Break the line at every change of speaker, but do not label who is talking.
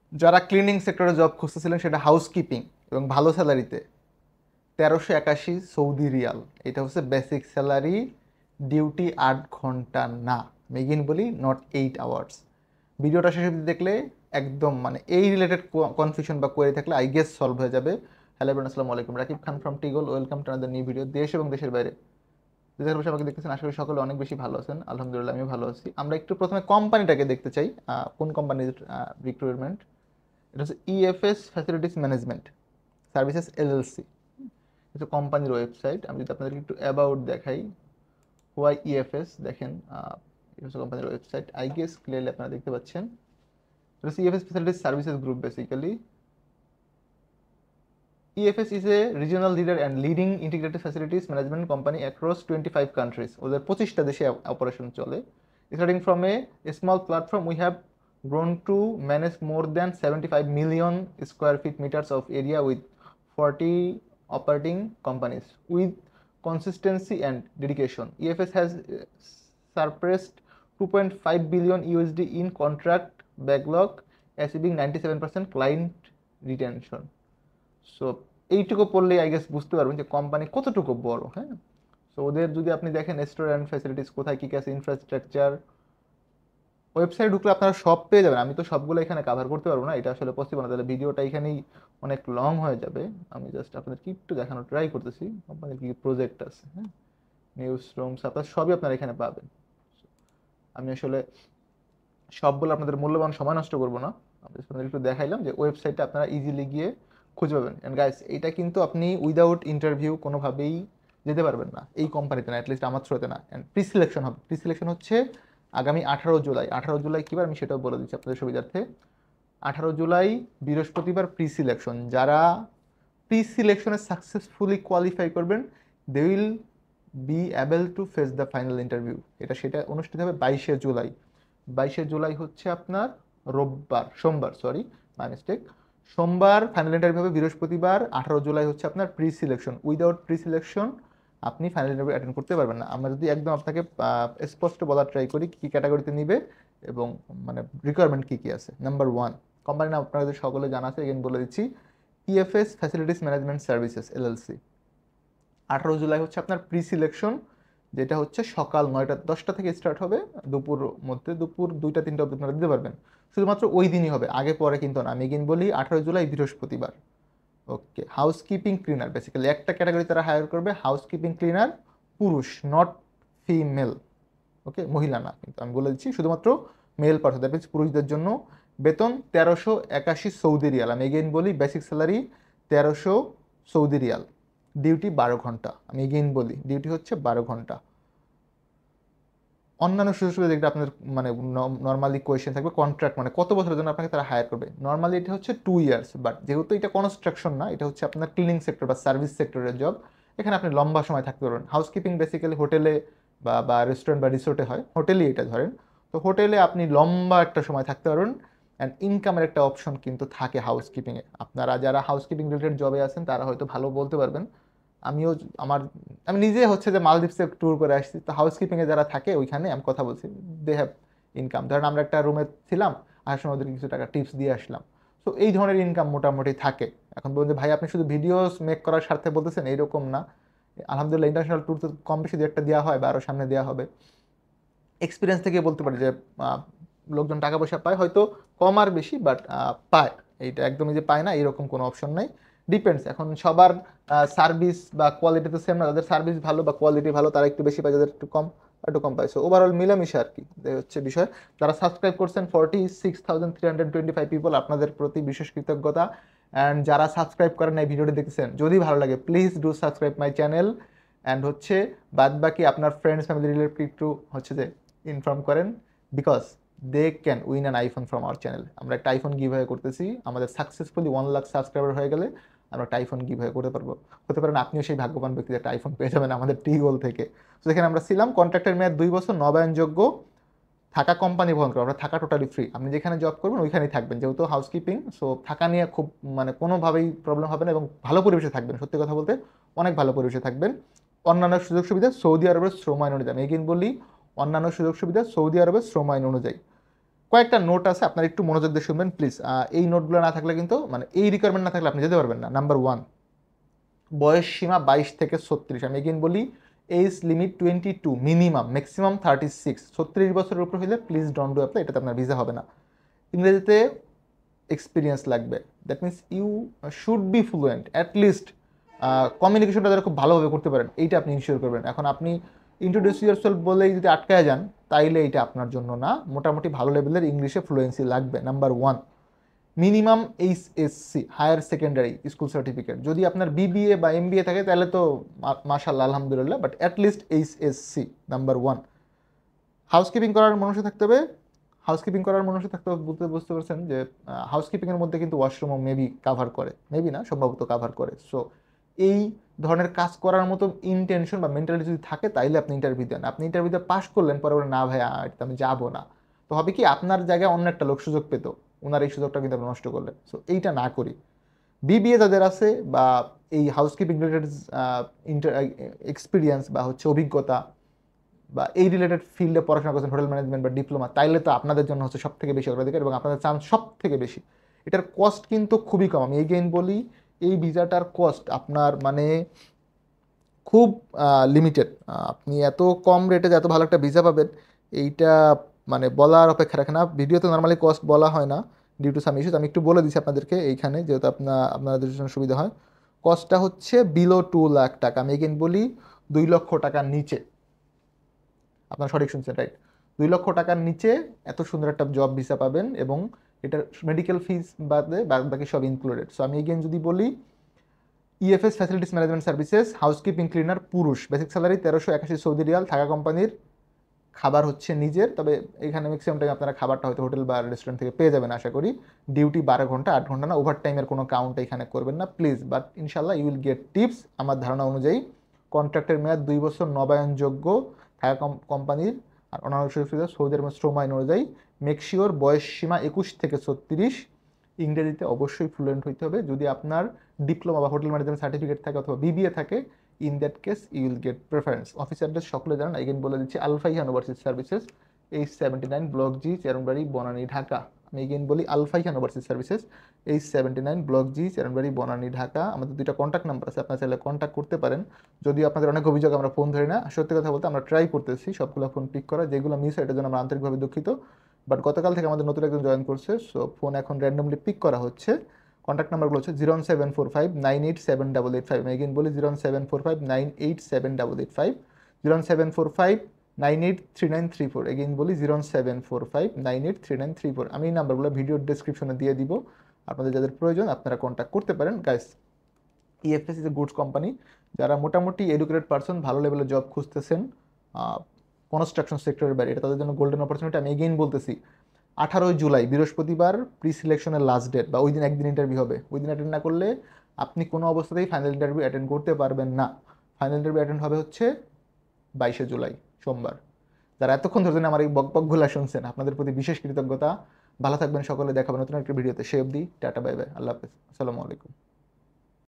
যারা ক্লিনিং সেক্টরে জব খুঁজতেছিলেন সেটা হাউসকিপিং এবং ভালো স্যালারিতে, 1381 সৌদি রিয়াল, এটা হচ্ছে বেসিক স্যালারি। ডিউটি 8 ঘন্টা না, মেগিন বলি নট 8 আওয়ার্স। ভিডিওটা শেষ অবধি দেখলে একদম মানে এই রিলেটেড কনফিউশন বা কোয়েরি থাকলে আই গেস সলভ হয়ে যাবে। হ্যালো এভরিওয়ান, আসসালামু আলাইকুম, রাকিব খান ফ্রম টিগল। Welcome to another new video. দেশ এবং দেশের বাইরে যে বসে আমাকে দেখতেছেন, আশা করি সকলে অনেক বেশি ভালো আছেন। আলহামদুলিল্লাহ আমিও ভালো আছি। আমরা একটু প্রথমে কোম্পানিটাকে দেখতে চাই, কোন কোম্পানির রিক্রুটমেন্ট। এটা হচ্ছে EFS facilities management services LLC. এটা কোম্পানির ওয়েবসাইট। আমি যদি আপনাদেরকে একটু অ্যাবাউট দেখাই, ওয়াই ইএফএস দেখেন, এটা হচ্ছে কোম্পানির ওয়েবসাইট। আই গেস ক্লিয়ারলি আপনারা দেখতে পাচ্ছেন। এটা হচ্ছে EFS facilities services group basically. EFS is a regional leader and leading integrated facilities management company across 25 countries. ওদের 25টা দেশে অপারেশন চলে। Starting from a small platform, we have grown to manage more than 75 million square feet meters of area with 40 operating companies. With consistency and dedication, EFS has surpassed 2.5 billion USD in contract backlog, achieving 97% client retention. So এইটুকু পড়লেই I guess বুঝতে পারবেন যে company কতটুকু বড়। হ্যাঁ, so ওদের যদি আপনি দেখেন রেস্টুরেন্ট ফ্যাসিলিটিস কোথায় কী কী আছে, ইনফ্রাস্ট্রাকচার, ওয়েবসাইট ঢুকলে আপনারা সব পেয়ে যাবেন। আমি তো সবগুলো এখানে কাভার করতে পারবো না, এটা আসলে পসিবল না, তাহলে ভিডিওটা এখানেই অনেক লং হয়ে যাবে। আমি জাস্ট আপনাদেরকে একটু দেখানোর ট্রাই করতেছি কোম্পানির কী কী প্রজেক্ট আছে। হ্যাঁ, নিউজ রুমস আপনার সবই আপনারা এখানে পাবেন। আমি আসলে সবগুলো আপনাদের মূল্যবান সময় নষ্ট করবো না, আমি আপনাদের একটু দেখাইলাম যে ওয়েবসাইটটা আপনারা ইজিলি গিয়ে খুঁজে পাবেন। অ্যান্ড গাইস, এটা কিন্তু আপনি উইদাউট ইন্টারভিউ কোনোভাবেই যেতে পারবেন না এই কোম্পানিতে, না অ্যাটলিস্ট আমার থ্রুতে না। অ্যান্ড প্রি সিলেকশন হবে। প্রি সিলেকশন হচ্ছে আগামী 18 জুলাই। 18 জুলাই কী বার আমি সেটাও বলে দিচ্ছি আপনাদের সুবিধার্থে। 18 জুলাই বৃহস্পতিবার প্রি সিলেকশন। যারা প্রি সিলেকশনে সাকসেসফুলি কোয়ালিফাই করবেন, they will be able to face the final interview. সেটা অনুষ্ঠিত হবে 22শে জুলাই। 22শে জুলাই হচ্ছে আপনার রোববার, সোমবার, সরি মাই মিস্টেক। সোমবার ফাইনাল ইন্টারভিউ হবে, বৃহস্পতিবার 18 জুলাই হচ্ছে আপনার preselection. Without preselection আপনি ফাইনাল ইন্টারভিউ অ্যাটেন্ড করতে পারবেন না। আমরা যদি একদম আপনাকে স্পষ্ট বলার ট্রাই করি কী ক্যাটাগরিতে নিবে এবং মানে রিকোয়ারমেন্ট কী কী আছে। নাম্বার 1, কোম্পানি নাম আপনাদের সকলে জানা আছে, এগেন বলে দিচ্ছি, EFS facilities management services LLC. 18 জুলাই হচ্ছে আপনার প্রি সিলেকশন, যেটা হচ্ছে সকাল 9টা 10টা থেকে স্টার্ট হবে, দুপুর মধ্যে, দুপুর 2টা 3টা অবধি আপনারা দিতে পারবেন। শুধুমাত্র ওই দিনই হবে, আগে পরে কিন্তু না। আমি এগেইন বলি 18 জুলাই বৃহস্পতিবার। ওকে, হাউসকিপিং ক্লিনার, বেসিক্যালি একটা ক্যাটাগরি তারা হায়ার করবে, হাউসকিপিং ক্লিনার, পুরুষ, নট ফিমেল। ওকে, মহিলা না, কিন্তু আমি বলে দিচ্ছি শুধুমাত্র মেল পার্সন, দ্যাট মিনস পুরুষদের জন্য। বেতন 1381 সৌদি রিয়াল। আমি এগেইন বলি, basic salary 1300 Saudi riyal. Duty 12 ঘন্টা। আমি এগেইন বলি, ডিউটি হচ্ছে 12 ঘন্টা। অন্যান্য সুযোগ সুবিধা যেটা আপনাদের মানে নর্মালি কোয়েশ্চেন থাকবে, কন্ট্রাক্ট মানে কত বছরের জন্য আপনাকে তারা হায়ার করবে। নর্মালি এটা হচ্ছে 2 ইয়ার্স, বাট যেহেতু এটা কনস্ট্রাকশন না, এটা হচ্ছে আপনার ক্লিনিং সেক্টর বা সার্ভিস সেক্টরের জব, এখানে আপনি লম্বা সময় থাকতে পারবেন। হাউসকিপিং বেসিক্যালি হোটেলে বা রেস্টুরেন্ট বা রিসোর্টে হয়, হোটেলই এটা ধরেন। তো হোটেলে আপনি লম্বা একটা সময় থাকতে পারবেন। অ্যান্ড ইনকামের একটা অপশন কিন্তু থাকে হাউসকিপিংয়ে। আপনারা যারা হাউসকিপিং রিলেটেড জবে আছেন তারা হয়তো ভালো বলতে পারবেন। আমিও আমার আমি নিজে হচ্ছে যে মালদ্বীপসে ট্যুর করে আসছি, তো হাউসকিপিংয়ে যারা থাকে ওইখানে আমি কথা বলছি, দে হ্যাভ ইনকাম। ধরেন আমরা একটা রুমে ছিলাম, আসার সময় ওদেরকে কিছু টাকা টিপস দিয়ে আসলাম। তো এই ধরনের ইনকাম মোটামুটি থাকে। এখন বলুন যে ভাই আপনি শুধু ভিডিওস মেক করার স্বার্থে বলতেছেন, এইরকম না। আলহামদুলিল্লাহ ইন্টারন্যাশনাল ট্যুর তো কম বেশি দু একটা দেওয়া হয় বা আরও সামনে দেওয়া হবে। এক্সপিরিয়েন্স থেকে বলতে পারি যে লোকজন টাকা পয়সা পায়, হয়তো কম আর বেশি, বাট পায়। এইটা একদমই যে পায় না এরকম কোনো অপশন নাই। ডিপেন্ডস, এখন সবার সার্ভিস বা কোয়ালিটি তো সেম না। যাদের সার্ভিস ভালো বা কোয়ালিটি ভালো তারা একটু বেশি পায়, যাদের একটু কম পায়। সো ওভারঅল মিলামিশা আর কি, এই হচ্ছে বিষয়। যারা সাবস্ক্রাইব করছেন 46,325 পিপল, আপনাদের প্রতি বিশেষ কৃতজ্ঞতা। অ্যান্ড যারা সাবস্ক্রাইব করেন না, এই ভিডিওটি দেখতেছেন, যদি ভালো লাগে please do subscribe my channel. And হচ্ছে বাদ বাকি আপনার ফ্রেন্ডস ফ্যামিলি রিলেটিভ একটু হচ্ছে যে ইনফর্ম করেন, because they can win an iPhone from our channel. আমরা একটা আইফোন গিভ হয়ে করতেছি, আমাদের সাকসেসফুলি 1 লাখ সাবস্ক্রাইবার হয়ে গেলে আমরা একটা আইফোন গিভ হয়ে করতে পারবো। হতে পারেন আপনিও সেই ভাগ্যবান ব্যক্তি, একটা আইফোন পেয়ে যাবেন আমাদের টিগোল থেকে। তো যেখানে আমরা ছিলাম, কন্ট্রাক্টের মেয়াদ 2 বছর, নবায়নযোগ্য, থাকা কোম্পানি বহন করে, আমরা থাকা টোটালি ফ্রি। আপনি যেখানে জব করবেন ওইখানেই থাকবেন, যেহেতু হাউসকিপিং, সো থাকা নিয়ে খুব মানে কোনোভাবেই প্রবলেম হবে না, এবং ভালো পরিবেশে থাকবেন। সত্যি কথা বলতে অনেক ভালো পরিবেশে থাকবেন। অন্যান্য সুযোগ সুবিধা সৌদি আরবের শ্রম আইন অনুযায়ী, আমি এগেইন বলি, অন্যান্য সুযোগ সুবিধা সৌদি আরবের শ্রম আইন অনুযায়ী। কয়েকটা নোট আছে, আপনারা একটু মনোযোগ দিয়ে শুনবেন প্লিজ। এই নোটগুলো না থাকলে কিন্তু মানে এই রিকোয়ারমেন্ট না থাকলে আপনি যেতে পারবেন না। নাম্বার 1, বয়স সীমা 22 থেকে 36। আমি এগেইন বলি, এজ লিমিট 22, মিনিমাম, ম্যাক্সিমাম 36। 36 বছরের উপর হইলে প্লিজ ডোন্ট ডু অ্যাপ্লাই, এটাতে আপনার ভিসা হবে না। ইংরেজিতে এক্সপিরিয়েন্স লাগবে, that means you should be fluent, at least কমিউনিকেশনটা যারা খুব ভালোভাবে করতে পারেন এইটা আপনি ইনশিওর করবেন। এখন আপনি ইন্ট্রোডিউস ইউরসেলফ বলেই যদি আটকায় যান তাইলে এইটা আপনার জন্য না, মোটামুটি ভালো লেভেলের ইংলিশে ফ্লুয়েন্সি লাগবে। Number 1, minimum HSC, higher secondary school certificate. যদি আপনার বিবিএ বা এমবিএ থাকে তাহলে তো মাশাআল্লাহ আলহামদুলিল্লাহ, but at least HSC number 1। Housekeeping করার মানুষে থাকতে হবে, হাউসকিপিং করার মানুষে থাকতে হবে বলতে বুঝতে পারছেন যে হাউসকিপিংয়ের মধ্যে কিন্তু ওয়াশরুমও মেবি কাভার করে, মেবি না সম্ভবত কাভার করে। সো এই ধরনের কাজ করার মতো ইনটেনশন বা মেন্টালিটি যদি থাকে তাইলে আপনি ইন্টারভিউ দেন। আপনি ইন্টারভিউতে পাস করলেন, পরে বলেন না ভাই এটা আমি যাবো না, তো হবে কি আপনার জায়গায় অন্য একটা লোক সুযোগ পেত, ওনার এই সুযোগটা কিন্তু আপনি নষ্ট করলেন। সো এইটা না করি। বিবিএ যাদের আছে বা এই হাউসকিপিং রিলেটেড এক্সপিরিয়েন্স বা হচ্ছে অভিজ্ঞতা বা এই রিলেটেড ফিল্ডে পড়াশোনা করছেন, হোটেল ম্যানেজমেন্ট বা ডিপ্লোমা, তাইলে তো আপনাদের জন্য হচ্ছে সব থেকে বেশি অগ্রাধিকার এবং আপনাদের চান্স সব থেকে বেশি। এটার কস্ট কিন্তু খুবই কম। আমি এগেইন বলি, এই ভিসাটার কস্ট আপনার মানে খুব লিমিটেড। আপনি এত কম রেটে এত ভালো একটা ভিসা পাবেন এইটা মানে বলার অপেক্ষা রাখে না। ভিডিওতে নর্মালি কস্ট বলা হয় না ডিউ টু সাম ইস্যুস, আমি একটু বলে দিচ্ছি আপনাদেরকে এইখানে যেহেতু আপনাদের জন্য সুবিধা হয়। কস্টটা হচ্ছে বিলো 2 লাখ টাকা। আমি এগেইন বলি 2 লক্ষ টাকার নিচে। আপনার সঠিক শুনছেন, রাইট, 2 লক্ষ টাকার নিচে এত সুন্দর একটা জব ভিসা পাবেন এবং এটার মেডিকেল ফিস বাদে বাকি সব ইনক্লুডেড। সো আমি এগেইন যদি বলি, EFS facilities management services, housekeeping cleaner, পুরুষ, বেসিক স্যালারি 1381 সৌদি রিয়াল, থাকা কোম্পানির, খাবার হচ্ছে নিজের, তবে এখানে ম্যাক্সিমাম টাইম আপনারা খাবারটা হয়তো হোটেল বা রেস্টুরেন্ট থেকে পেয়ে যাবেন আশা করি। ডিউটি 12 ঘন্টা, 8 ঘন্টা না, ওভার টাইমের কোনো কাউন্ট এখানে করবেন না প্লিজ, বাট ইনশাল্লাহ ইউ উইল গেট টিপস। আমার ধারণা অনুযায়ী কন্ট্রাক্টের মেয়াদ 2 বছর, নবায়নযোগ্য, থাকা কোম্পানির আর অন্যান্য সুযোগ সুবিধা সৌদি আরবের শ্রম আইন অনুযায়ী। মেকশিওর বয়স সীমা 21 থেকে 36। ইংরেজিতে অবশ্যই ফ্লুয়েন্ট হইতে হবে। যদি আপনার ডিপ্লোমা বা হোটেল ম্যানেজমেন্ট সার্টিফিকেট থাকে অথবা বিবিএ থাকে, in that case you will get preference. Office address সকলে জানেন, এগেন বলে দিচ্ছি, Al Faihan overseas services, H79 block G, Chairmanbari, Banani, Dhaka. আমি এগেন বলি, Al Faihan overseas services, H79 block G, Chairmanbari, Banani, Dhaka. আমাদের 2টা কন্ট্যাক্ট নাম্বার আছে, আপনারা চাইলে কন্ট্যাক্ট করতে পারেন। যদিও আপনাদের অনেক অভিযোগ আমরা ফোন ধরি না, সত্যি কথা বলতে আমরা ট্রাই করতেছি সবগুলো ফোন পিক করা, যেগুলো মিস হয় এটার জন্য আমরা আন্তরিকভাবে দুঃখিত। বাট গতকাল থেকে আমাদের নতুন একজন জয়েন করছে, সো ফোন এখন র্যান্ডমলি পিক করা হচ্ছে। কন্ট্যাক্ট নাম্বারগুলো হচ্ছে 01745987885। আমি এগেইন বলি 01745987885, 01745983934। এগেইন বলি 01745983934। আমি এই নাম্বারগুলো ভিডিওর ডেসক্রিপশনে দিয়ে দিব, আপনাদের যাদের প্রয়োজন আপনারা কন্ট্যাক্ট করতে পারেন। Guys, EFS is a goods company. যারা মোটামুটি এডুকেটেড পারসন, ভালো লেভেলের জব খুঁজতেছেন কনস্ট্রাকশন সেক্টরের বাইরে, এটা তাদের জন্য গোল্ডেন অপরচুনিটি। আমি এগেইন বলতেছি, 18 জুলাই বৃহস্পতিবার প্রি সিলেকশনের লাস্ট ডেট, বা ওই দিন একদিন ইন্টারভিউ হবে। ওই দিন অ্যাটেন্ড না করলে আপনি কোনো অবস্থাতেই ফাইনাল ইন্টারভিউ অ্যাটেন্ড করতে পারবেন না। ফাইনাল ইন্টারভিউ অ্যাটেন্ড হবে হচ্ছে 22 জুলাই সোমবার। যারা এতক্ষণ ধরে আমার এই বকবকগুলা শুনছেন, আপনাদের প্রতি বিশেষ কৃতজ্ঞতা। ভালো থাকবেন সকলে, দেখাবেন নতুন একটা ভিডিওতে। সে অবধি টাটা, বাই বাই, আল্লাহ হাফেজ, আসসালামু আলাইকুম।